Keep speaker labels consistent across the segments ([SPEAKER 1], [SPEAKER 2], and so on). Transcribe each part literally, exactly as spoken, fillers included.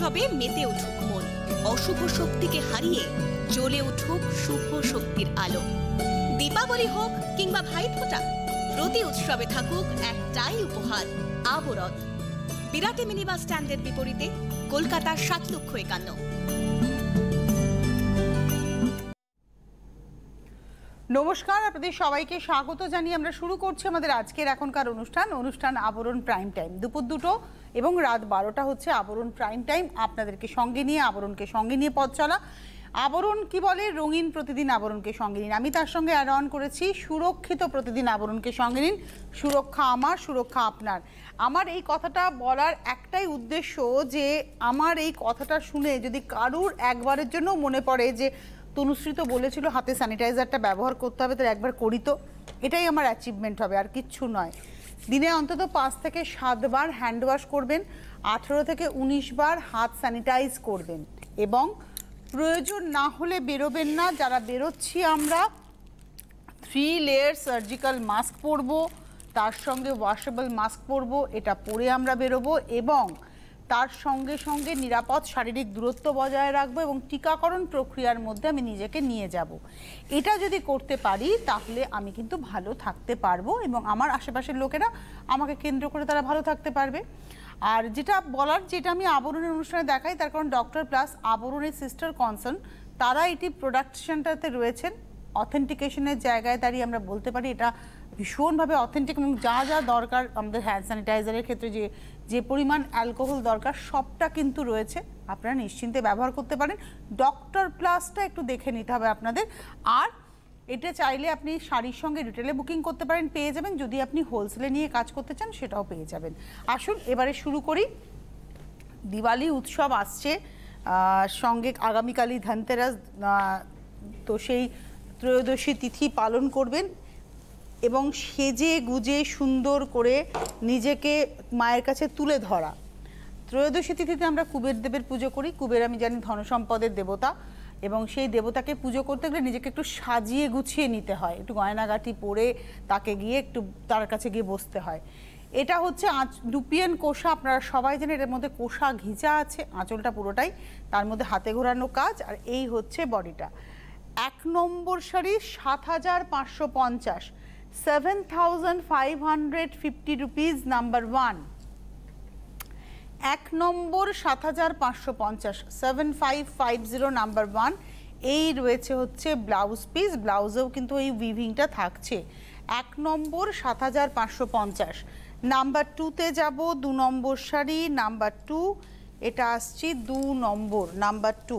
[SPEAKER 1] উৎসবে মেতে উঠুক মন, অশুভ শক্তিকে হারিয়ে জ্বলে উঠুক শুভ শক্তির আলো। দীপাবলি হোক কিংবা ভাইফোঁটা, প্রতি উৎসবে থাকুক একটাই উপহার, আবরণ। বিরাটে মিনি বাস স্ট্যান্ডের বিপরীতে, কলকাতার সাত লক্ষ একান্ন।
[SPEAKER 2] নমস্কার, আপনাদের সবাইকে স্বাগত জানিয়ে আমরা শুরু করছি আমাদের আজকের এখনকার অনুষ্ঠান অনুষ্ঠান আবরণ প্রাইম টাইম। দুপুর দুটো এবং রাত বারোটা হচ্ছে আবরণ প্রাইম টাইম। আপনাদেরকে সঙ্গে নিয়ে, আবরণকে সঙ্গে নিয়ে পথ চলা। আবরণ কি বলে? রঙিন প্রতিদিন আবরণকে সঙ্গে নিন। আমি তার সঙ্গে অ্যাড অন করেছি সুরক্ষিত প্রতিদিন আবরণকে সঙ্গে নিন। সুরক্ষা আমার, সুরক্ষা আপনার। আমার এই কথাটা বলার একটাই উদ্দেশ্য যে আমার এই কথাটা শুনে যদি কারুর একবারের জন্য মনে পড়ে যে তনুশ্রী তো বলেছিল হাতে স্যানিটাইজারটা ব্যবহার করতে হবে, তো একবার করি, তো এটাই আমার অ্যাচিভমেন্ট হবে, আর কিচ্ছু নয়। দিনে অন্তত পাঁচ থেকে সাতবার হ্যান্ড ওয়াশ করবেন, আঠেরো থেকে উনিশ বার হাত স্যানিটাইজ করবেন এবং প্রয়োজন না হলে বেরোবেন না। যারা বেরোচ্ছি আমরা থ্রি লেয়ার সার্জিক্যাল মাস্ক পরবো, তার সঙ্গে ওয়াশেবল মাস্ক পরবো, এটা পরে আমরা বেরোবো এবং তার সঙ্গে সঙ্গে নিরাপদ শারীরিক দূরত্ব বজায় রাখবো এবং টিকাকরণ প্রক্রিয়ার মধ্যে আমি নিজেকে নিয়ে যাব। এটা যদি করতে পারি তাহলে আমি কিন্তু ভালো থাকতে পারবো এবং আমার আশেপাশের লোকেরা আমাকে কেন্দ্র করে তারা ভালো থাকতে পারবে। আর যেটা বলার, যেটা আমি আবরণের অনুষ্ঠানে দেখাই, তার কারণ ডক্টর প্লাস আবরণের সিস্টার কনসার্ন, তারা এটি প্রোডাকশনটাতে রয়েছেন। অথেন্টিকেশনের জায়গায় দাঁড়িয়ে আমরা বলতে পারি এটা ভীষণভাবে অথেন্টিক এবং যা যা দরকার আমাদের হ্যান্ড স্যানিটাইজারের ক্ষেত্রে যে যে পরিমাণ অ্যালকোহল দরকার সবটা কিন্তু রয়েছে, আপনারা নিশ্চিন্তে ব্যবহার করতে পারেন। ডক্টর প্লাসটা একটু দেখে নিতে হবে আপনাদের। আর এটা চাইলে আপনি শাড়ির সঙ্গে রিটেলে বুকিং করতে পারেন, পেয়ে যাবেন। যদি আপনি হোলসেলে নিয়ে কাজ করতে চান সেটাও পেয়ে যাবেন। আসুন এবারে শুরু করি। দিওয়ালি উৎসব আসছে, সঙ্গে আগামীকালই ধনতেরাস, তো সেই ত্রয়োদশী তিথি পালন করবেন এবং সেজে গুজে সুন্দর করে নিজেকে মায়ের কাছে তুলে ধরা। ত্রয়োদশী তিথিতে আমরা কুবের দেবের পুজো করি। কুবের আমি জানি ধনসম্পদের দেবতা এবং সেই দেবতাকে পুজো করতে গেলে নিজেকে একটু সাজিয়ে গুছিয়ে নিতে হয়, একটু গয়নাগাটি পরে তাকে গিয়ে একটু তার কাছে গিয়ে বসতে হয়। এটা হচ্ছে আঁচ লুপিয়ান কোষা, আপনারা সবাই জানেন এর মধ্যে কোষা ঘিচা আছে, আঁচলটা পুরোটাই, তার মধ্যে হাতে ঘোরানো কাজ, আর এই হচ্ছে বডিটা। এক নম্বর শাড়ি সাত হাজার পাঁচশো পঞ্চাশ, seven thousand five hundred fifty rupees, number one. এক নম্বর সাত হাজার পাঁচশো পঞ্চাশ, seven five five zero, number one. এই রয়েছে হচ্ছে ব্লাউজ পিস, ব্লাউজেও কিন্তু এই উইভিংটা থাকছে। এক নম্বর সাত হাজার পাঁচশো পঞ্চাশ। নাম্বার টুতে যাব, দু নম্বর শাড়ি, নাম্বার টু। এটা আসছি দু নম্বর, নাম্বার টু।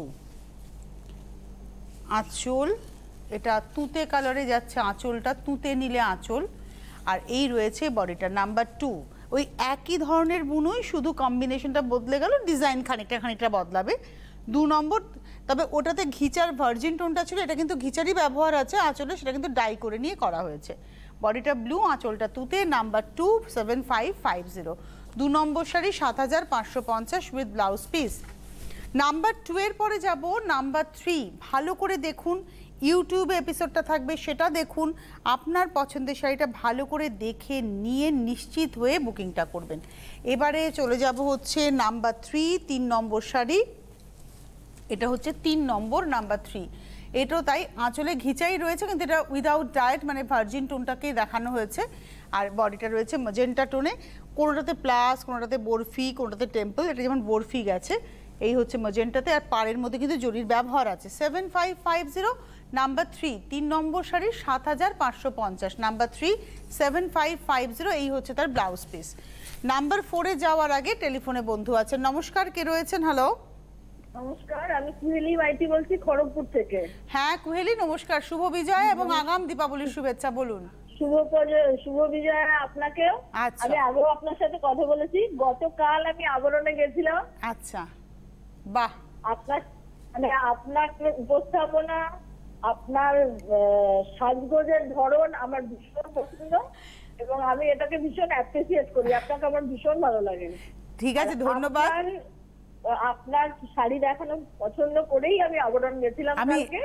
[SPEAKER 2] আঁচল, এটা তুতে কালারে যাচ্ছে আঁচলটা, তুতে নিলে আঁচল। আর এই রয়েছে বডিটা, নাম্বার টু। ওই একই ধরনের বুনোই, শুধু কম্বিনেশনটা বদলে গেল, ডিজাইন খানিকটা খানিকটা বদলাবে। দু নম্বর, তবে ওটাতে ঘিচার ভার্জিন টোনটা ছিল, এটা কিন্তু ঘিচারই ব্যবহার আছে আঁচলে, সেটা কিন্তু ডাই করে নিয়ে করা হয়েছে। বডিটা ব্লু, আঁচলটা তুতে, number two, seven five five zero. দু নম্বর শাড়ি সাত হাজার পাঁচশো পঞ্চাশ with blouse piece. Number two এর পরে যাব নাম্বার থ্রি। ভালো করে দেখুন, ইউটিউবে এপিসোডটা থাকবে, সেটা দেখুন। আপনার পছন্দের শাড়িটা ভালো করে দেখে নিয়ে নিশ্চিত হয়ে বুকিংটা করবেন। এবারে চলে যাব হচ্ছে নাম্বার থ্রি, তিন নম্বর শাড়ি। এটা হচ্ছে তিন নম্বর, নাম্বার থ্রি। এটাও তাই, আঁচলে ঘিচাই রয়েছে কিন্তু এটা উইদাউট ডায়েট, মানে ভার্জিন টোনটাকেই দেখানো হয়েছে। আর বডিটা রয়েছে ম্যাজেন্টা টোনে, কোনোটাতে প্লাস, কোনোটাতে বরফি, কোনোটাতে টেম্পল। এটা যেমন বরফি গেছে, এই হচ্ছে ম্যাজেন্টাতে, আর পাড়ের মধ্যে কিন্তু জরির ব্যবহার আছে। Seven five five zero, number three, তিন নম্বর শাড়ি সাত হাজার পাঁচশো পঞ্চাশ, number three, seven five five zero. এই হচ্ছে তার ব্লাউজ পিস। নাম্বার ফোরে যাওয়ার আগে টেলিফোনে বন্ধু আছেন। নমস্কার, কে রয়েছেন? হ্যালো
[SPEAKER 3] নমস্কার, আমি কুহেলি মাইতি বলছি খড়গপুর থেকে।
[SPEAKER 2] হ্যাঁ কুহেলি, নমস্কার, শুভ বিজয় এবং আগাম দীপাবলির শুভেচ্ছা। বলুন।
[SPEAKER 3] শুভ শুভ বিজয় আপনাকেও।
[SPEAKER 2] আচ্ছা,
[SPEAKER 3] আমি আগেও আপনার সাথে কথা বলেছি, গতকাল আমি আবরণে গেছিলাম।
[SPEAKER 2] আচ্ছা, বাহ।
[SPEAKER 3] আপনার মানে আপনার উপস্থাপনা, আপনার সাজগোজের ধরন আমার ভীষণ পছন্দ এবং আমি এটাকে ভীষণ অ্যাপ্রিসিয়েট করি। আপনাকে আমার ভীষণ ভালো লাগে।
[SPEAKER 2] ঠিক আছে, ধন্যবাদ।
[SPEAKER 3] আপনার শাড়ি দেখানো পছন্দ করেই আমি আবরণ গেছিলাম।
[SPEAKER 2] আমি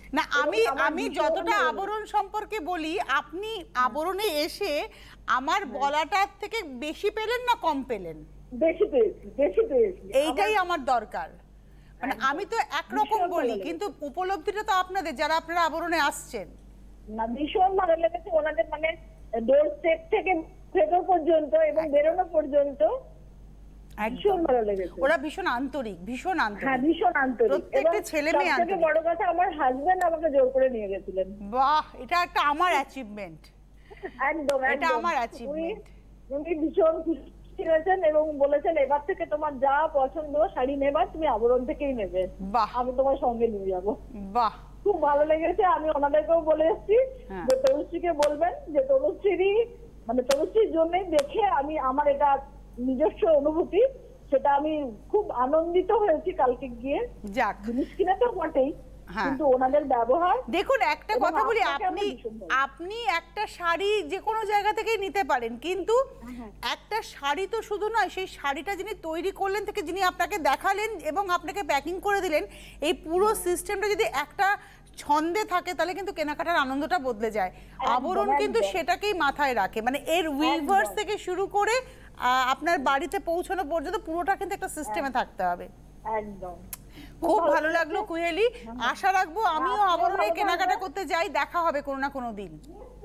[SPEAKER 2] না আমি
[SPEAKER 3] এবং আমার
[SPEAKER 2] আমি
[SPEAKER 3] ভীষণ
[SPEAKER 2] যতটা
[SPEAKER 3] ভালো
[SPEAKER 2] আবরণ সম্পর্কে বলি, আপনি আবরণে এসে আমার বলাটার থেকে বেশি পেলেন না কম পেলেন?
[SPEAKER 3] বেশি পেয়েছি, বেশি পেয়েছি।
[SPEAKER 2] এইটাই আমার দরকার। মানে আমি তো একরকম
[SPEAKER 3] ভীষণ ভালো
[SPEAKER 2] বলি,
[SPEAKER 3] লেগেছে।
[SPEAKER 2] কিন্তু উপলব্ধিটা তো আপনাদের, যারা আপনারা আবরণে আসছেন।
[SPEAKER 3] না ভীষণ ভালো লেগেছে ওনাদের, মানে ডোর স্টেপ থেকে ভেতর পর্যন্ত এবং বেরোনো পর্যন্ত ভীষণ ভালো লেগেছে।
[SPEAKER 2] ওরা ভীষণ আন্তরিক, ভীষণ
[SPEAKER 3] হ্যাঁ
[SPEAKER 2] আন্তরিক।
[SPEAKER 3] ভীষণ আন্তরিক।
[SPEAKER 2] প্রত্যেকটা ছেলে মেয়ে
[SPEAKER 3] সবথেকে
[SPEAKER 2] আন্তরিক।
[SPEAKER 3] বড় কথা, আমার হাজবেন্ড আমাকে জোর করে নিয়ে গেছিলেন।
[SPEAKER 2] বাহ, এটা একটা আমার অ্যাচিভমেন্ট।
[SPEAKER 3] একদম
[SPEAKER 2] এটা
[SPEAKER 3] একদম।
[SPEAKER 2] আমার
[SPEAKER 3] উনি
[SPEAKER 2] অ্যাচিভমেন্ট।
[SPEAKER 3] উনি ভীষণ খুশি হয়েছেন এবং বলেছেন এবার থেকে তোমার যা পছন্দ শাড়ি নেবা তুমি আবরণ থেকেই নেবে,
[SPEAKER 2] বাহ
[SPEAKER 3] আমি তোমার সঙ্গে নিয়ে যাবো।
[SPEAKER 2] বাহ,
[SPEAKER 3] খুব ভালো লেগেছে। আমি ওনাদেরকেও বলে এসেছি
[SPEAKER 2] হ্যাঁ।
[SPEAKER 3] যে তনুশ্রীকে বলবেন যে তনুশ্রী মানে তনুশ্রীর জন্যই দেখে আমি আমার এটা নিজস্ব অনুভূতি, সেটা আমি খুব আনন্দিত হয়েছি কালকে গিয়ে।
[SPEAKER 2] যাক।
[SPEAKER 3] জিনিস কিনে তো বটেই,
[SPEAKER 2] হ্যাঁ।
[SPEAKER 3] কিন্তু ওনাদের ব্যবহার।
[SPEAKER 2] দেখুন একটা
[SPEAKER 3] এবং
[SPEAKER 2] কথা বলি,
[SPEAKER 3] আপনাকে
[SPEAKER 2] আপনি
[SPEAKER 3] আমার ভীষণ ভালো।
[SPEAKER 2] আপনি একটা শাড়ি যে কোনো জায়গা থেকেই নিতে পারেন, কিন্তু একটা শাড়ি তো শুধু নয়, সেই শাড়িটা যিনি তৈরি করলেন থেকে যিনি আপনাকে দেখালেন এবং আপনাকে প্যাকিং করে দিলেন, এই পুরো সিস্টেমটা যদি একটা ছন্দে থাকে তাহলে কিন্তু কেনাকাটার আনন্দটা বদলে যায়। আবরণ কিন্তু
[SPEAKER 3] একদম।
[SPEAKER 2] সেটাকেই মাথায় রাখে, মানে এর উইভার্স
[SPEAKER 3] একদম।
[SPEAKER 2] থেকে শুরু করে আহ, আপনার বাড়িতে পৌঁছানো পর্যন্ত পুরোটা কিন্তু একটা সিস্টেমে থাকতে হবে।
[SPEAKER 3] একদম
[SPEAKER 2] খুব ভালো লাগলো কুহেলি, আশা রাখবো আমিও
[SPEAKER 3] আপনিও
[SPEAKER 2] আবরণে
[SPEAKER 3] ভালো
[SPEAKER 2] কেনাকাটা
[SPEAKER 3] থাকবেন।
[SPEAKER 2] করতে যাই, দেখা হবে কোনো না কোনো দিন।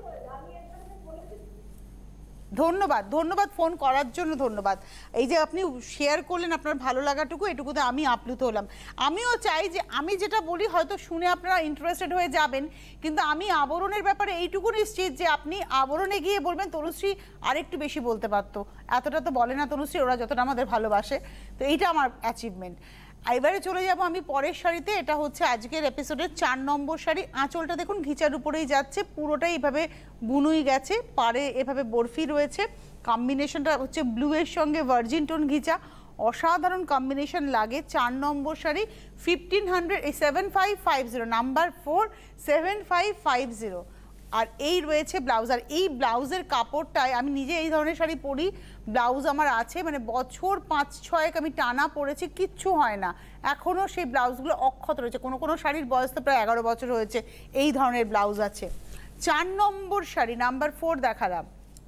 [SPEAKER 2] ধন্যবাদ, ধন্যবাদ ফোন করার জন্য, ধন্যবাদ। এই যে আপনি শেয়ার করলেন আপনার ভালো লাগাটুকু, এটুকুতে আমি আপ্লুত হলাম। আমিও চাই যে আমি যেটা বলি হয়তো শুনে আপনারা ইন্টারেস্টেড হয়ে যাবেন, কিন্তু আমি আবরণের ব্যাপারে এইটুকু নিশ্চিত যে আপনি আবরণে গিয়ে বলবেন তনুশ্রী আরেকটু বেশি বলতে পারতো, এতটা তো বলে না তনুশ্রী, ওরা যতটা আমাদের ভালোবাসে। তো এইটা আমার অ্যাচিভমেন্ট। এবারে চলে যাব আমি পরের শাড়িতে। এটা হচ্ছে আজকের এপিসোডের চার নম্বর শাড়ি। আঁচলটা দেখুন ঘিচার উপরেই যাচ্ছে, পুরোটাই এভাবে বুনুই গেছে, পাড়ে এভাবে বরফি রয়েছে। কম্বিনেশনটা হচ্ছে ব্লু এর সঙ্গে ভার্জিন টোন ঘিচা, অসাধারণ কম্বিনেশন লাগে। চার নম্বর শাড়ি, ফিফটিন হান্ড্রেড এই seven five five zero number four seven five five zero. আর এই রয়েছে ব্লাউজ, আর এই ব্লাউজের কাপড়টায় আমি নিজে এই ধরনের শাড়ি পরি, ব্লাউজ আমার আছে, মানে বছর পাঁচ ছয়েক আমি টানা পরেছি, কিচ্ছু হয় না, এখনও সেই ব্লাউজগুলো অক্ষত রয়েছে। কোনো কোনো শাড়ির বয়স তো প্রায় এগারো বছর হয়েছে, এই ধরনের ব্লাউজ আছে। চার নম্বর শাড়ি নাম্বার ফোর দেখালাম।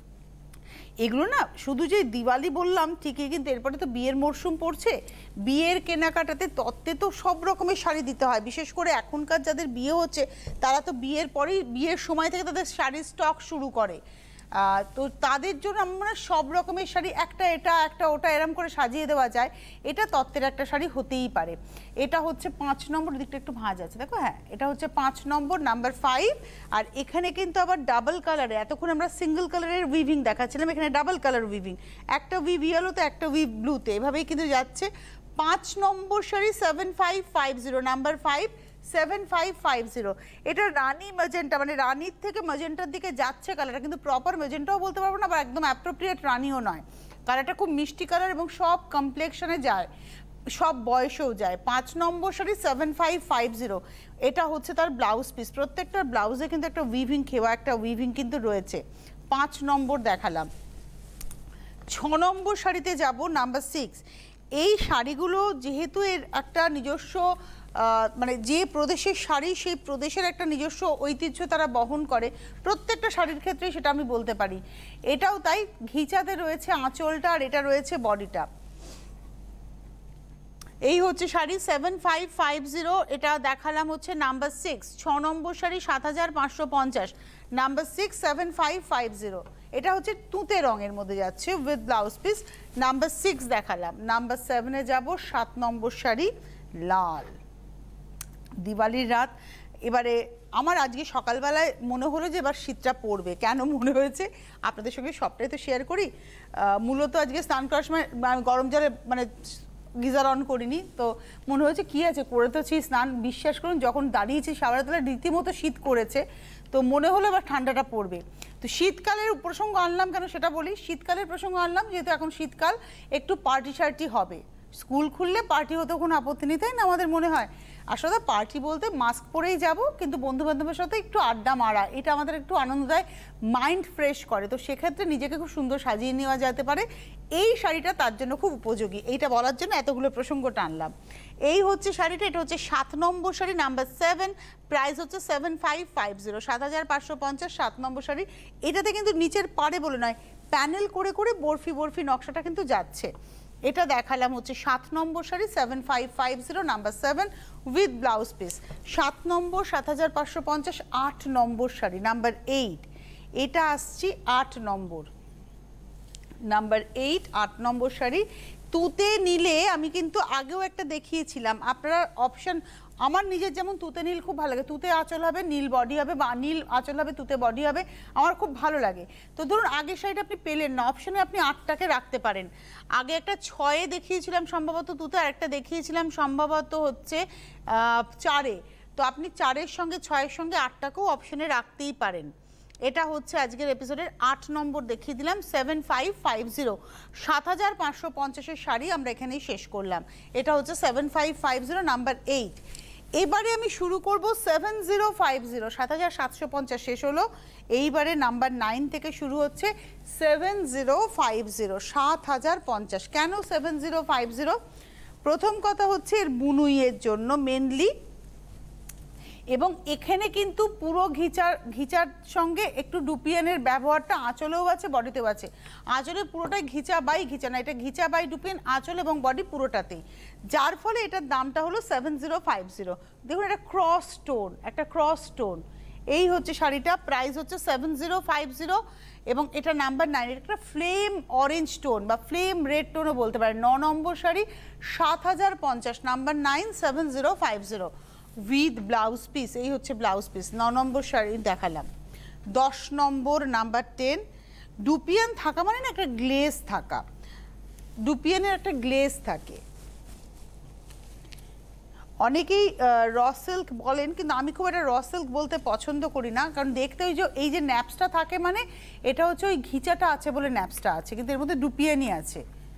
[SPEAKER 2] এগুলো না শুধু যে দিওয়ালি বললাম ঠিকই, কিন্তু এরপরে তো বিয়ের মরশুম পড়ছে, বিয়ের কেনাকাটাতে তত্ত্বে তো সব রকমের শাড়ি দিতে হয়। বিশেষ করে এখনকার যাদের বিয়ে হচ্ছে তারা তো বিয়ের পরেই, বিয়ের সময় থেকে তাদের শাড়ির স্টক শুরু করে। তো তাদের জন্য আমরা সব রকমের শাড়ি, একটা এটা একটা ওটা এরম করে সাজিয়ে দেওয়া যায়, এটা তত্ত্বের একটা শাড়ি হতেই পারে। এটা হচ্ছে পাঁচ নম্বর, দিকটা একটু ভাঁজ আছে দেখো, হ্যাঁ এটা হচ্ছে পাঁচ নম্বর নাম্বার ফাইভ। আর এখানে কিন্তু আবার ডাবল কালারে, এতক্ষণ আমরা সিঙ্গেল কালারের উইভিং দেখাচ্ছিলাম, এখানে ডাবল কালার উইভিং, একটা উইভ ইয়েলোতে একটা উইভ ব্লুতে, এভাবেই কিন্তু যাচ্ছে। পাঁচ নম্বর sari seven five five zero number five seven five five zero. এটা রানি ম্যাজেন্টা, মানে রানির থেকে ম্যাজেন্টার দিকে যাচ্ছে কালারটা, কিন্তু প্রপার ম্যাজেন্টাও বলতে পারবো না, বা একদম অ্যাপ্রোপ্রিয়েট রানিও নয়। কালারটা খুব মিষ্টি কালার এবং সব কমপ্লেকশনে যায়, সব বয়সেও যায়। পাঁচ নম্বর sari seven five five zero. এটা হচ্ছে তার ব্লাউজ পিস, প্রত্যেকটা ব্লাউজে কিন্তু একটা উইভিং, খেওয়া একটা উইভিং কিন্তু রয়েছে। পাঁচ নম্বর দেখালাম। ছ নম্বর শাড়িতে যাব, নাম্বার সিক্স। এই শাড়িগুলো যেহেতু এর একটা নিজস্ব মানে যে প্রদেশের শাড়ি সেই প্রদেশের একটা নিজস্ব ঐতিহ্য তারা বহন করে, প্রত্যেকটা শাড়ির ক্ষেত্রে সেটা আমি বলতে পারি। এটাও তাই, ঘিচাতে রয়েছে আঁচলটা আর এটা রয়েছে বডিটা। এই হচ্ছে sari seven five five zero. এটা দেখালাম হচ্ছে নাম্বার সিক্স। ছ নম্বর শাড়ি সাত হাজার পাঁচশো পঞ্চাশ, number six seven five five zero. এটা হচ্ছে তুঁতে রঙের মধ্যে যাচ্ছে with blouse piece, number six দেখালাম। নাম্বার সেভেনে যাব, সাত নম্বর শাড়ি লাল, দিওয়ালির রাত। এবারে আমার আজকে সকালবেলায় মনে হলো যে এবার শীতটা পড়বে। কেন মনে হয়েছে আপনাদের সঙ্গে সবটাই তো শেয়ার করি। মূলত আজকে স্নান করার সময় আমি গরম জলে মানে গিজার অন করিনি, তো মনে হয়েছে কি আছে করে তো স্নান, বিশ্বাস করুন যখন দাঁড়িয়েছি শাওয়ারের তলায় রীতিমতো শীত করেছে, তো মনে হলো এবার ঠান্ডাটা পড়বে। তো শীতকালের প্রসঙ্গ আনলাম কেন সেটা বলি। শীতকালের প্রসঙ্গ আনলাম যেহেতু এখন শীতকাল, একটু পার্টি শার্টি হবে, স্কুল খুললে পার্টি হতে কোনো আপত্তি নেই, তাই না আমাদের মনে হয়? আসলে পার্টি বলতে মাস্ক পরেই যাব, কিন্তু বন্ধু বান্ধবের সাথে একটু আড্ডা মারা, এটা আমাদের একটু আনন্দ দেয়, মাইন্ড ফ্রেশ করে। তো সেক্ষেত্রে নিজেকে খুব সুন্দর সাজিয়ে নেওয়া যেতে পারে। এই শাড়িটা তার জন্য খুব উপযোগী। এইটা বলার জন্য এতগুলো প্রসঙ্গ টানলাম। এই হচ্ছে শাড়িটা, এটা হচ্ছে সাত নম্বর শাড়ি, নাম্বার সেভেন, প্রাইস হচ্ছে সেভেন ফাইভ ফাইভ জিরো, সাত হাজার পাঁচশো পঞ্চাশ, সাত নম্বর শাড়ি। এটাতে কিন্তু নিচের পাড়ে বলে নয়, প্যানেল করে করে বরফি বরফি নকশাটা কিন্তু যাচ্ছে। এটা দেখালাম হচ্ছে সাত নম্বর sari, seven five five zero, number seven, with blouse piece. সাত নম্বর সাত হাজার পাঁচশো পঞ্চাশ, আট নম্বর শাড়ি, নাম্বার এইট। এটা আসছি আট নম্বর, নাম্বার এইট, আট নম্বর শাড়ি। তুতে নিলে আমি কিন্তু আগেও একটা দেখিয়েছিলাম, আপনারা অপশন, আমার নিজের যেমন তুতে নীল খুব ভালো লাগে, তুতে আঁচল হবে নীল বডি হবে, বা নীল আঁচল হবে তুতে বডি হবে, আমার খুব ভালো লাগে। তো ধরুন আগের শাড়িটা আপনি পেলেন না, অপশনে আপনি আটটাকে রাখতে পারেন। আগে একটা ছয়ে দেখিয়েছিলাম সম্ভবত তুতে, আর একটা দেখিয়েছিলাম সম্ভবত হচ্ছে চারে। তো আপনি চারের সঙ্গে ছয়ের সঙ্গে আটটাকেও অপশনে রাখতেই পারেন। এটা হচ্ছে আজকের এপিসোডের আট নম্বর দেখিয়ে দিলাম, সেভেন ফাইভ ফাইভ জিরো, সাত হাজার পাঁচশো পঞ্চাশের শাড়ি আমরা এখানেই শেষ করলাম। এটা হচ্ছে seven five five zero, number eight. এবারে আমি শুরু করব সেভেন জিরো ফাইভ জিরো, সাত হাজার সাতশো পঞ্চাশ শেষ হলো। এইবারে নাম্বার নাইন থেকে শুরু হচ্ছে সেভেন জিরো ফাইভ জিরো, সাত হাজার পঞ্চাশ। কেন সেভেন জিরো ফাইভ জিরো? প্রথম কথা হচ্ছে এর বুনুইয়ের জন্য মেনলি, এবং এখানে কিন্তু পুরো ঘিচার ঘিচার সঙ্গে একটু ডুপিয়ানের ব্যবহারটা আঁচলেও আছে বডিতেও আছে। আঁচলে পুরোটাই ঘিচা বাই ঘিচা না, এটা ঘিচা বাই ডুপিয়ান, আঁচল এবং বডি পুরোটাতেই, যার ফলে এটার দামটা হলো সেভেন জিরো ফাইভ জিরো। দেখুন এটা ক্রস স্টোন, একটা ক্রস স্টোন। এই হচ্ছে শাড়িটা, প্রাইস হচ্ছে সেভেন জিরো ফাইভ জিরো, এবং এটা নাম্বার নাইন। এটা একটা ফ্লেম অরেঞ্জ টোন বা ফ্লেম রেড টোনও বলতে পারেন। ন নম্বর শাড়ি, সাত হাজার পঞ্চাশ, number nine, seven zero five zero, with blouse piece. এই হচ্ছে ব্লাউজ পিস। ন নম্বর শাড়ি দেখালাম। দশ নম্বর, নাম্বার টেন। ডুপিয়ান থাকা মানে না একটা গ্লেজ থাকা, ডুপিয়ানের একটা গ্লেজ থাকে। অনেকেই র সিল্ক বলেন, কিন্তু আমি খুব একটা র সিল্ক বলতে পছন্দ করি না, কারণ দেখতে ওই যে এই যে ন্যাপসটা থাকে, মানে এটা হচ্ছে ওই ঘিচাটা আছে বলে ন্যাপসটা আছে, কিন্তু এর মধ্যে ডুপিয়ানই আছে।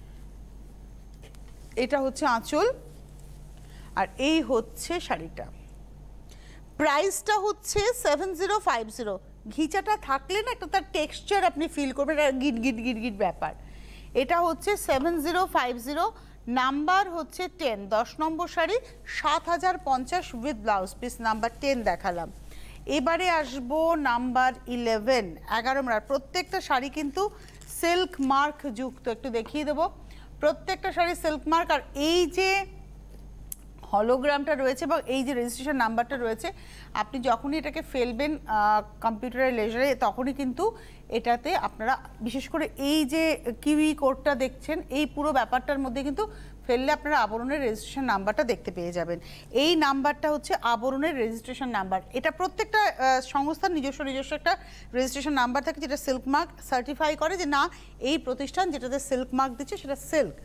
[SPEAKER 2] এটা হচ্ছে আঁচল, আর এই হচ্ছে শাড়িটা। প্রাইসটা হচ্ছে সেভেন জিরো ফাইভ জিরো। ঘিচাটা থাকলে না একটা তার টেক্সচার আপনি ফিল করবেন, একটা গিট গিট গিট গিট ব্যাপার। এটা হচ্ছে seven zero five zero, number হচ্ছে টেন, দশ নম্বর শাড়ি, সাত হাজার পঞ্চাশ with blouse piece, number ten দেখালাম। এবারে আসবো নাম্বার ইলেভেন, এগারো নম্বর। প্রত্যেকটা শাড়ি কিন্তু সিল্ক মার্ক যুক্ত, একটু দেখিয়ে দেবো। প্রত্যেকটা শাড়ি সিল্ক মার্ক, আর এই যে হলোগ্রামটা রয়েছে বা এই যে রেজিস্ট্রেশন নাম্বারটা রয়েছে, আপনি যখনই এটাকে ফেলবেন কম্পিউটারের লেজারে, তখনই কিন্তু এটাতে আপনারা বিশেষ করে এই যে কিউই কোডটা দেখছেন, এই পুরো ব্যাপারটার মধ্যে কিন্তু ফেললে আপনারা আবরণের রেজিস্ট্রেশন নাম্বারটা দেখতে পেয়ে যাবেন। এই নাম্বারটা হচ্ছে আবরণের রেজিস্ট্রেশন নাম্বার। এটা প্রত্যেকটা সংস্থার নিজস্ব নিজস্ব একটা রেজিস্ট্রেশন নাম্বার থাকে, যেটা সিল্ক মার্ক সার্টিফাই করে যে না, এই প্রতিষ্ঠান যেটাতে সিল্ক মার্ক দিচ্ছে সেটা সিল্ক।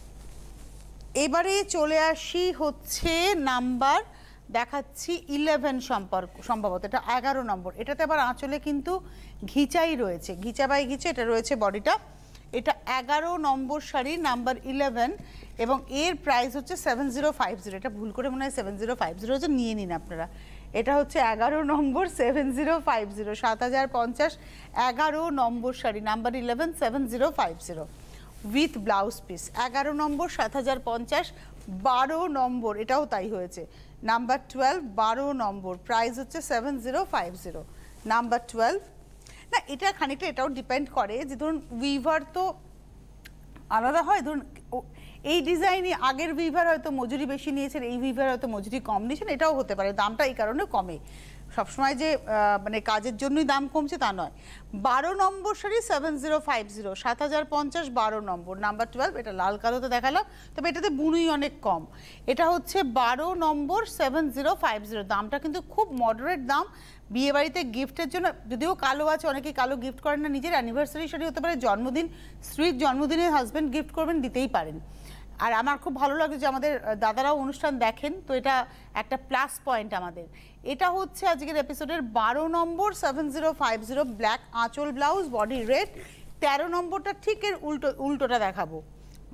[SPEAKER 2] এবারে চলে আসি হচ্ছে নাম্বার দেখাচ্ছি ইলেভেন সম্পর্ক, সম্ভবত এটা এগারো নম্বর। এটাতে আবার আঁচলে কিন্তু ঘিচাই রয়েছে, ঘিচা বাই ঘিচে এটা রয়েছে বডিটা। এটা এগারো নম্বর শাড়ি, নাম্বার ইলেভেন, এবং এর প্রাইস হচ্ছে সেভেন জিরো ফাইভ জিরো। এটা ভুল করে মনে হয় সেভেন জিরো ফাইভ জিরো হচ্ছে, নিয়ে নিন আপনারা। এটা হচ্ছে এগারো নম্বর, সেভেন জিরো ফাইভ জিরো, সাত হাজার পঞ্চাশ, এগারো নম্বর sari, number eleven, seven zero five zero with blouse piece. এগারো নম্বর, সাত হাজার পঞ্চাশ। বারো নম্বর, এটাও তাই হয়েছে, নাম্বার টুয়েলভ, বারো নম্বর, প্রাইস হচ্ছে seven zero five zero, number twelve. না, এটা খানিকটা এটাও ডিপেন্ড করে যে ধরুন উইভার তো আলাদা হয়, ধরুন এই ডিজাইনে আগের উইভার হয়তো মজুরি বেশি নিয়েছেন, এই উইভার হয়তো মজুরি কম নিয়েছেন, এটাও হতে পারে, দামটা এই কারণে কমে। সবসময় যে মানে কাজের জন্যই দাম কমছে তা নয়। বারো নম্বর sari, seven zero five zero, সাত হাজার পঞ্চাশ, বারো নম্বর, নাম্বার টুয়েলভ। এটা লাল কালোতে দেখালাম, তবে এটাতে বুনুই অনেক কম। এটা হচ্ছে বারো নম্বর, সেভেন জিরো ফাইভ জিরো, দামটা কিন্তু খুব মডারেট দাম। বিয়েবাড়িতে গিফটের জন্য, যদিও কালো আছে, অনেকেই কালো গিফট করেন না, নিজের অ্যানিভার্সারি শাড়ি হতে পারে, জন্মদিন, স্ত্রীর জন্মদিনে হাজব্যান্ড গিফট করবেন, দিতেই পারেন। আর আমার খুব ভালো লাগে যে আমাদের দাদারাও অনুষ্ঠান দেখেন, তো এটা একটা প্লাস পয়েন্ট আমাদের। এটা হচ্ছে আজকের এপিসোডের বারো নম্বর, seven zero five zero, black আঁচল ব্লাউজ, বডি রেড। তেরো নম্বরটা ঠিক এর উল্টো উল্টোটা দেখাবো,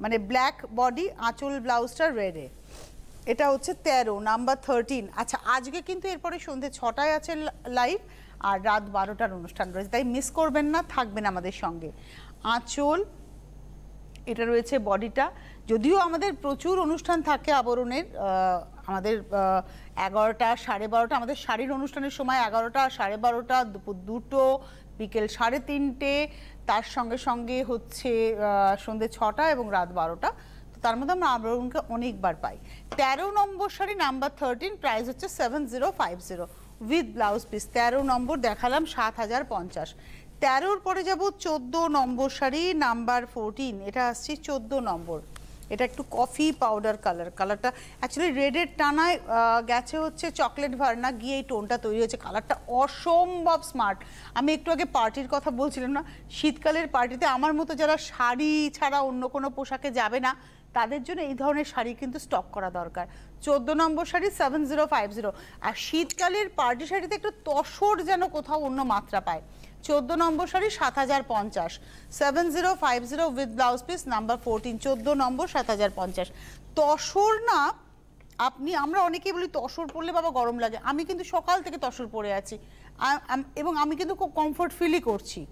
[SPEAKER 2] মানে ব্ল্যাক বডি, আঁচল ব্লাউজটা রেডে। এটা হচ্ছে তেরো, নাম্বার থার্টিন। আচ্ছা, আজকে কিন্তু এরপরে সন্ধ্যে ছটায় আছে লাইভ, আর রাত বারোটার অনুষ্ঠান রয়েছে, তাই মিস করবেন না, থাকবেন আমাদের সঙ্গে। আঁচল, এটা রয়েছে বডিটা। যদিও আমাদের প্রচুর অনুষ্ঠান থাকে আবরণের, আমাদের এগারোটা সাড়ে বারোটা, আমাদের শাড়ির অনুষ্ঠানের সময় এগারোটা সাড়ে বারোটা, দুপুর দুটো, বিকেল সাড়ে তিনটে, তার সঙ্গে সঙ্গে হচ্ছে সন্ধ্যে ছটা এবং রাত বারোটা। তো তার মধ্যে আমরা আবরণকে অনেকবার পাই। তেরো নম্বর শাড়ি নাম্বার থার্টিন, প্রাইস হচ্ছে seven zero five zero with blouse piece. তেরো নম্বর দেখালাম সাত হাজার পঞ্চাশ। তেরোর পরে যাব চোদ্দ নম্বর শাড়ি নাম্বার ফোরটিন, এটা আসছে চোদ্দ নম্বর। এটা একটু কফি পাউডার কালার, কালারটা অ্যাকচুয়ালি রেডের টানায় গেছে হচ্ছে চকলেট ভার্না, গিয়ে এই টোনটা তৈরি হয়েছে। কালারটা অসম্ভব স্মার্ট। আমি একটু আগে পার্টির কথা বলছিলাম না, শীতকালের পার্টিতে আমার মতো যারা শাড়ি ছাড়া অন্য কোনো পোশাকে যাবে না, তাদের জন্য এই ধরনের শাড়ি কিন্তু স্টক করা দরকার। চোদ্দ নম্বর sari seven zero five zero. আর শীতকালের পার্টি শাড়িতে একটু তসর যেন কোথাও অন্য মাত্রা পায়। চোদ্দ নম্বর শাড়ি সাত হাজার পঞ্চাশ, seven zero five zero with blouse piece number fourteen. চোদ্দ নম্বর সাত হাজার পঞ্চাশ। তসর না, আপনি আমরা অনেকেই বলি তসর পরলে বাবা গরম লাগে, আমি কিন্তু সকাল থেকে তসর পরে আছি এবং আমি কিন্তু খুব কমফোর্ট ফিলই করছি।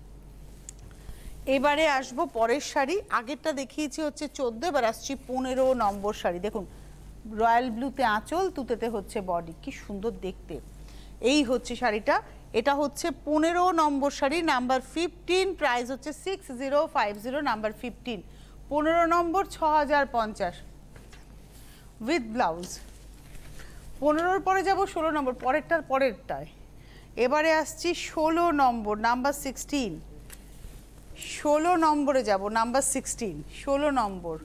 [SPEAKER 2] এবারে আসবো পরের শাড়ি, আগেরটা দেখিয়েছি হচ্ছে চোদ্দ, এবার আসছি পনেরো নম্বর শাড়ি। দেখুন রয়্যাল ব্লুতে আঁচল, তুতেতে হচ্ছে বডি, কি সুন্দর দেখতে। এই হচ্ছে শাড়িটা, এটা হচ্ছে পনেরো নম্বর শাড়ি নাম্বার ফিফটিন, প্রাইস হচ্ছে six zero five zero number fifteen. পনেরো নম্বর ছ হাজার পঞ্চাশ উইথ ব্লাউজ। পনেরোর পরে যাব ষোলো নম্বর, পরেরটার পরেরটায়। এবারে আসছি ষোলো নম্বর নাম্বার সিক্সটিন। ষোলো নম্বরে যাব নাম্বার সিক্সটিন, ষোলো নম্বর।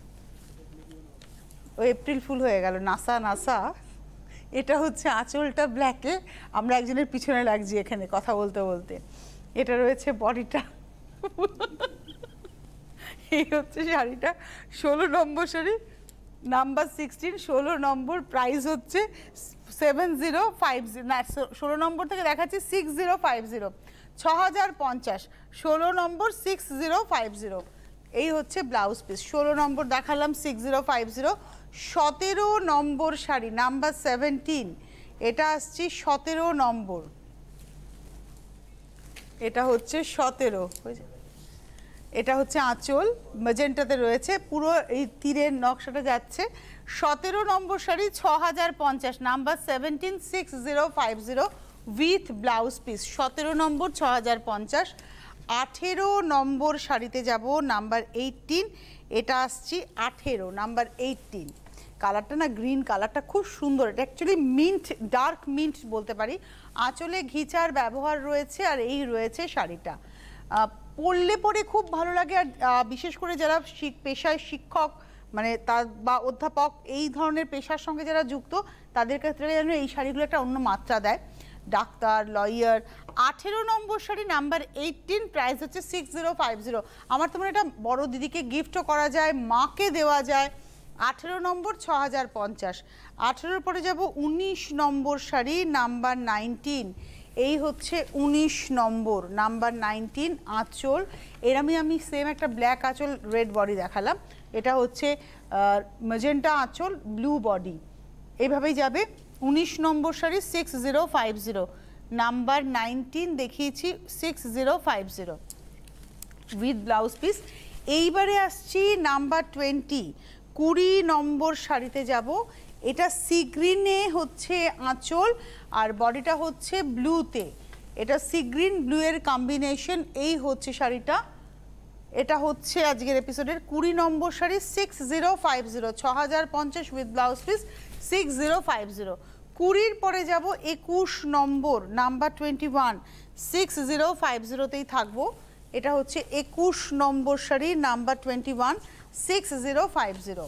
[SPEAKER 2] ও এপ্রিল ফুল হয়ে গেল, নাসা নাসা। এটা হচ্ছে আঁচলটা ব্ল্যাকে, আমরা একজনের পিছনে লাগছি এখানে কথা বলতে বলতে। এটা রয়েছে বডিটা, এই হচ্ছে শাড়িটা। ষোলো নম্বর শাড়ি নাম্বার সিক্সটিন, ষোলো নম্বর, প্রাইস হচ্ছে সেভেন জিরো ফাইভ জিরো, না ষোলো নম্বর থেকে দেখাচ্ছি সিক্স জিরো ফাইভ জিরো, ছ হাজার পঞ্চাশ। ষোলো নম্বর সিক্স জিরো ফাইভ জিরো, এই হচ্ছে ব্লাউজ পিস। ষোলো নম্বর দেখালাম সিক্স জিরো ফাইভ জিরো। সতেরো নম্বর শাড়ি নাম্বার সেভেন্টিন, এটা আসছি সতেরো নম্বর। এটা হচ্ছে সতেরো, এটা হচ্ছে আঁচল ম্যাজেন্টাতে রয়েছে, পুরো এই তীরের নকশাটা যাচ্ছে। সতেরো নম্বর শাড়ি ছ হাজার পঞ্চাশ number seventeen, six zero five zero with blouse piece. সতেরো নম্বর ছ হাজার পঞ্চাশ। আঠেরো নম্বর শাড়িতে যাব নাম্বার এইটিন, এটা আসছি আঠেরো নাম্বার এইটিন। কালারটা না গ্রিন কালারটা খুব সুন্দর, এটা অ্যাকচুয়ালি মিন্ট, ডার্ক মিন্ট বলতে পারি। আঁচলে ঘিচার ব্যবহার রয়েছে, আর এই রয়েছে শাড়িটা। পরলে পরে খুব ভালো লাগে, আর বিশেষ করে যারা পেশায় শিক্ষক মানে তার বা অধ্যাপক এই ধরনের পেশার সঙ্গে যারা যুক্ত, তাদের ক্ষেত্রে যেন এই শাড়িগুলো একটা অন্য মাত্রা দেয়। Doctor, lawyer. আঠেরো নম্বর শাড়ি নাম্বার এইটিন, প্রাইস হচ্ছে সিক্স জিরো ফাইভ জিরো। আমার তো মনে এটা বড় দিদিকে গিফটও করা যায়, মাকে দেওয়া যায়। আঠেরো নম্বর ছ হাজার পঞ্চাশ। আঠেরোর পরে যাব উনিশ নম্বর শাড়ি নাম্বার নাইনটিন, এই হচ্ছে উনিশ নম্বর নাম্বার নাইনটিন। আঁচল এরমই আমি সেম একটা ব্ল্যাক আঁচল রেড বডি দেখালাম, এটা হচ্ছে ম্যাজেন্টা আঁচল ব্লু বডি, এইভাবেই যাবে। উনিশ নম্বর sari six zero five zero number nineteen দেখিয়েছি, six zero five zero with blouse piece. এইবারে আসছি নাম্বার টোয়েন্টি, কুড়ি নম্বর শাড়িতে যাব। এটা সি গ্রিনে হচ্ছে আঁচল, আর বডিটা হচ্ছে ব্লুতে। এটা সি গ্রিন ব্লু এর কম্বিনেশন, এই হচ্ছে শাড়িটা। এটা হচ্ছে আজকের এপিসোডের কুড়ি নম্বর sari six zero five zero, ছ হাজার পঞ্চাশ with blouse piece, six zero five zero. কুড়ির পরে যাব একুশ নম্বর number twenty one, six zero five জিরোতেই থাকবো। এটা হচ্ছে একুশ নম্বর sari number twenty one, six zero five zero.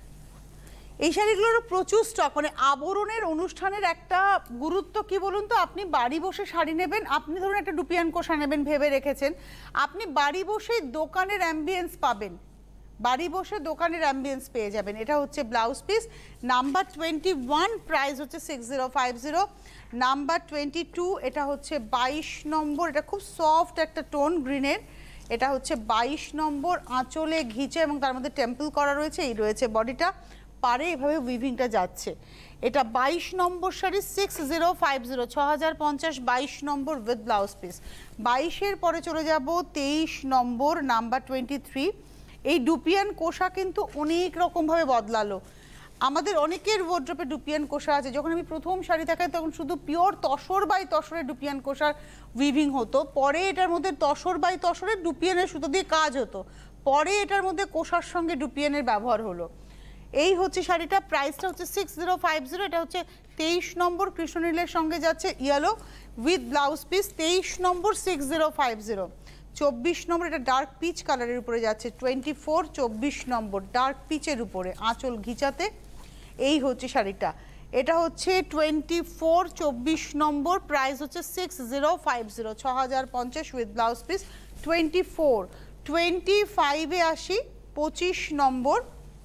[SPEAKER 2] এই শাড়িগুলোর প্রচুর স্টক, মানে আবরণের অনুষ্ঠানের একটা গুরুত্ব কি বলুন তো। আপনি বাড়ি বসে শাড়ি নেবেন, আপনি ধরুন একটা ডুপিয়ান কোষা নেবেন ভেবে রেখেছেন, আপনি বাড়ি বসে দোকানের অ্যাম্বিয়েন্স পাবেন, বাড়ি বসে দোকানের অ্যাম্বিয়েন্স পেয়ে যাবেন। এটা হচ্ছে blouse piece number twenty one, price হচ্ছে six zero five zero. Number twenty two, এটা হচ্ছে বাইশ নম্বর, এটা খুব সফট একটা টোন গ্রিনের, এটা হচ্ছে বাইশ নম্বর, আঁচলে ঘিচে এবং তার মধ্যে টেম্পল করা রয়েছে, এই রয়েছে বডিটা, পারে এভাবে উইভিংটা যাচ্ছে। এটা বাইশ নম্বর sari, six zero five zero ছ হাজার পঞ্চাশ, বাইশ নম্বর উইথ ব্লাউজ পিস। বাইশের পরে চলে যাব তেইশ নম্বর, নাম্বার টোয়েন্টি থ্রি। এই ডুপিয়ান কোষা কিন্তু অনেক রকমভাবে বদলালো। আমাদের অনেকের ওয়ার্ড্রপে ডুপিয়ান কোষা আছে। যখন আমি প্রথম শাড়ি দেখাই তখন শুধু পিওর তসর বাই তসরের ডুপিয়ান কোষার উইভিং হতো, পরে এটার মধ্যে তসর বাই তসরের ডুপিয়ানের সুতো দিয়ে কাজ হতো, পরে এটার মধ্যে কোষার সঙ্গে ডুপিয়ানের ব্যবহার হলো। এই হচ্ছে শাড়িটা, প্রাইসটা হচ্ছে সিক্স জিরো ফাইভ জিরো। এটা হচ্ছে তেইশ নম্বর, কৃষ্ণনীলের সঙ্গে যাচ্ছে ইয়েলো উইথ ব্লাউজ পিস, তেইশ নম্বর সিক্স জিরো ফাইভ জিরো। চব্বিশ নম্বর, এটা ডার্ক পিচ কালারের উপরে যাচ্ছে, টোয়েন্টি ফোর, চব্বিশ নম্বর ডার্ক পিচের উপরে আঁচল ঘিচাতে, এই হচ্ছে শাড়িটা। এটা হচ্ছে টোয়েন্টি ফোর, চব্বিশ নম্বর, প্রাইস হচ্ছে সিক্স জিরো ফাইভ জিরো, ছ হাজার পঞ্চাশ with blouse piece. Twenty four, twenty ফাইভে আসি, পঁচিশ নম্বর,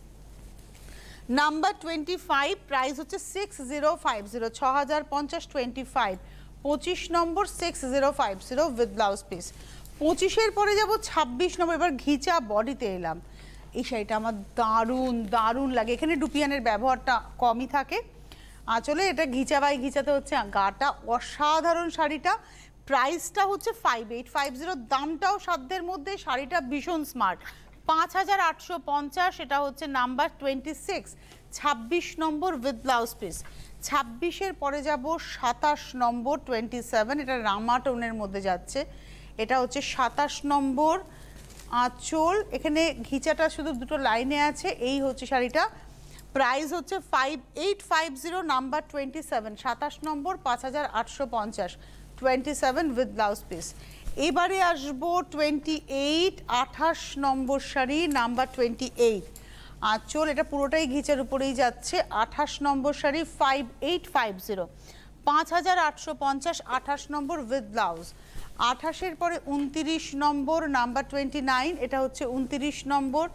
[SPEAKER 2] নাম্বার টোয়েন্টি ফাইভ, প্রাইস হচ্ছে সিক্স জিরো ফাইভ জিরো, ছ হাজার পঞ্চাশ, টোয়েন্টি ফাইভ, পঁচিশ নম্বর, six zero five zero with blouse piece. পঁচিশের পরে যাব ছাব্বিশ নম্বর, এবার ঘিচা বডিতে এলাম। এই শাড়িটা আমার দারুণ দারুণ লাগে, এখানে ডুপিয়ানের ব্যবহারটা কমই থাকে। আঁচলে এটা ঘিচা বাই ঘিচাতে হচ্ছে, গাটা অসাধারণ শাড়িটা। প্রাইসটা হচ্ছে ফাইভ এইট ফাইভ জিরো, দামটাও সাধ্যের মধ্যে, শাড়িটা ভীষণ স্মার্ট, পাঁচ হাজার আটশো পঞ্চাশ। এটা হচ্ছে নাম্বার টোয়েন্টি সিক্স, ছাব্বিশ নম্বর উইথ ব্লাউজ পিস। ছাব্বিশের পরে যাব সাতাশ নম্বর, টোয়েন্টি সেভেন, এটা রামা টোনের মধ্যে যাচ্ছে। এটা হচ্ছে সাতাশ নম্বর, আঁচল এখানে ঘিচাটা শুধু দুটো লাইনে আছে, এই হচ্ছে শাড়িটা। প্রাইস হচ্ছে five eight five zero, number twenty seven, সাতাশ নম্বর, পাঁচ হাজার আটশো পঞ্চাশ, twenty seven with blouse piece. এবারে আসবো টোয়েন্টি এইট, আঠাশ নম্বর শাড়ি, নাম্বার টোয়েন্টি এইট, আঁচল এটা পুরোটাই ঘিচার উপরেই যাচ্ছে, আঠাশ নম্বর sari, five eight five zero, পাঁচ হাজার আটশো পঞ্চাশ, আঠাশ নম্বর উইথ ব্লাউজ। আঠাশের পরে উনত্রিশ নম্বর, নাম্বার টোয়েন্টি নাইন, এটা হচ্ছে উনত্রিশ নম্বর,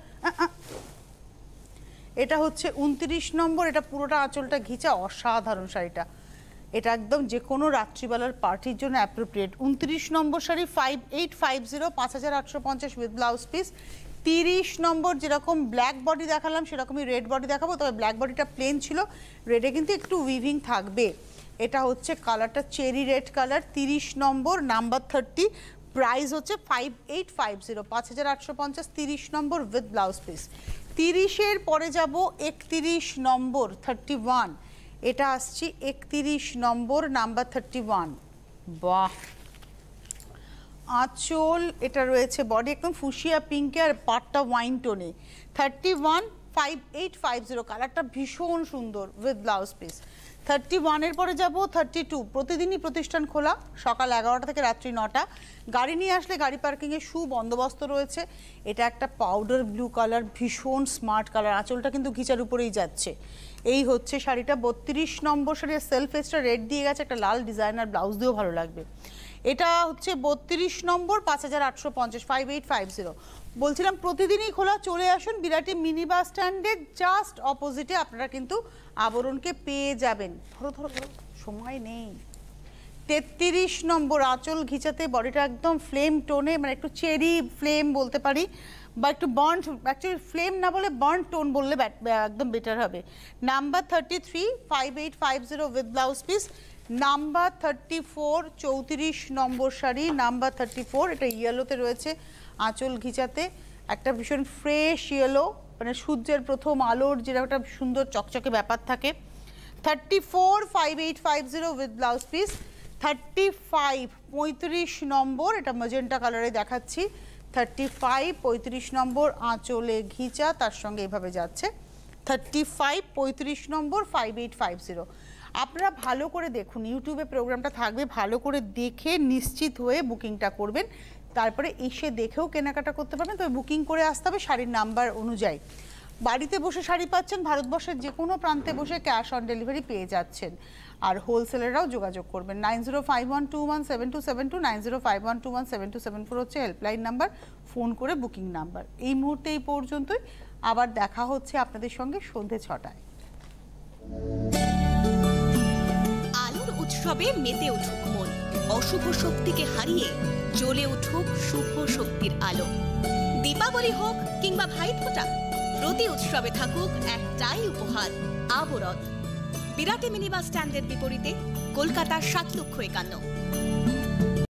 [SPEAKER 2] এটা হচ্ছে উনত্রিশ নম্বর, এটা পুরোটা আঁচলটা ঘিচা, অসাধারণ শাড়িটা, এটা একদম যে কোনো রাত্রিবেলার পার্টির জন্য অ্যাপ্রোপ্রিয়েট। উনত্রিশ নম্বর sari, five eight five zero, পাঁচ হাজার আটশো পঞ্চাশ উইথ ব্লাউজ পিস। তিরিশ নম্বর, যেরকম ব্ল্যাক বডি দেখালাম সেরকমই রেড বডি দেখাবো, তবে ব্ল্যাক বডিটা প্লেন ছিল, রেডে কিন্তু একটু উইভিং থাকবে। এটা হচ্ছে কালারটা চেরি রেড কালার, তিরিশ নম্বর, নাম্বার থার্টি, প্রাইস হচ্ছে ফাইভ এইট ফাইভ জিরো, পাঁচ হাজার আটশো পঞ্চাশ, তিরিশ নম্বর উইথ ব্লাউজ পিস। তিরিশের পরে যাব একত্রিশ নম্বর, থার্টি ওয়ান, এটা আসছি একত্রিশ নম্বর, নাম্বার থার্টি ওয়ান। বাহ, আঁচল এটা রয়েছে বডি একদম ফুসিয়া পিঙ্কে আর পাটটা ওয়াইন টোনে, thirty one, five eight five zero, কালারটা ভীষণ সুন্দর উইথ ব্লাউজ পিস। থার্টি ওয়ানের পরে যাব থার্টি টু, প্রতিদিনই প্রতিষ্ঠান খোলা, সকাল এগারোটা থেকে রাত্রি নটা, গাড়ি নিয়ে আসলে গাড়ি পার্কিংয়ের সুবন্দোবস্ত রয়েছে। এটা একটা পাউডার ব্লু কালার, ভীষণ স্মার্ট কালার, আঁচলটা কিন্তু ঘিচার উপরেই যাচ্ছে। এই হচ্ছে শাড়িটা, বত্রিশ নম্বর শাড়ি, সেলফ এক্সট্রা রেড দিয়ে গেছে, একটা লাল ডিজাইনার ব্লাউজ দিয়েও ভালো লাগবে। এটা হচ্ছে বত্রিশ নম্বর, পাঁচ হাজার আটশো পঞ্চাশ, ফাইভ এইট ফাইভ জিরো। বলছিলাম প্রতিদিনই খোলা, চলে আসুন বিরাটি মিনি বাস স্ট্যান্ডের জাস্ট অপোজিটে, আপনারা কিন্তু আবরণকে পেয়ে যাবেন। ধরো ধরো ধরো, সময় নেই। তেত্রিশ নম্বর, আঁচল ঘিচাতে, বডিটা একদম ফ্লেম টোনে, মানে একটু চেরি ফ্লেম বলতে পারি, বা একটু বার্ন, অ্যাকচুয়ালি ফ্লেম না বলে বার্ন টোন বললে একদম বেটার হবে। Number thirty three, five eight five zero with blouse piece. Number thirty four, চৌত্রিশ number sari, number thirty four, এটা ইয়েলোতে রয়েছে, আঁচল ঘিচাতে, একটা ভীষণ ফ্রেশ ইয়েলো, মানে সূর্যের প্রথম আলোর যেটা একটা সুন্দর চকচকে ব্যাপার থাকে। Thirty four, five eight five zero with blouse piece. Thirty five, পঁয়ত্রিশ নম্বর, এটা ম্যাজেন্টা কালারে দেখাচ্ছি, থার্টি ফাইভ, পঁয়ত্রিশ নম্বর, আঁচলে ঘিচা, তার সঙ্গে এভাবে যাচ্ছে। থার্টি ফাইভ, পঁয়ত্রিশ number, five eight five zero. আপনারা ভালো করে দেখুন, ইউটিউবে প্রোগ্রামটা থাকবে, ভালো করে দেখে নিশ্চিত হয়ে বুকিংটা করবেন, তারপরে এসে দেখেও কেনাকাটা করতে পারবেন, তবে বুকিং করে আসতে হবে শাড়ির নাম্বার অনুযায়ী। বাড়িতে বসে শাড়ি পাচ্ছেন, ভারতবর্ষের যে কোনো প্রান্তে বসে ক্যাশ অন ডেলিভারি পেয়ে যাচ্ছেন, আর হোলসেলাররাও যোগাযোগ করবেন। Nine zero five one two one seven two seven two, nine zero five one two one seven two seven four হচ্ছে হেল্পলাইন নাম্বার, ফোন করে বুকিং নাম্বার। এই মুহূর্তে এই পর্যন্তই, আবার দেখা হচ্ছে আপনাদের সঙ্গে সন্ধে ছটায়।
[SPEAKER 1] আলোর উৎসবে মেতে উঠুক মন, অশুভ শক্তিকে হারিয়ে জ্বলে উঠুক শুভ শক্তির আলো। দীপাবলি হোক কিংবা ভাইফোঁটা, প্রতি উৎসবে থাকুক একটাই উপহার, আবরণ। বিরাটে মিনি বাস স্ট্যান্ডের বিপরীতে, কলকাতার সাত লক্ষ একান্ন।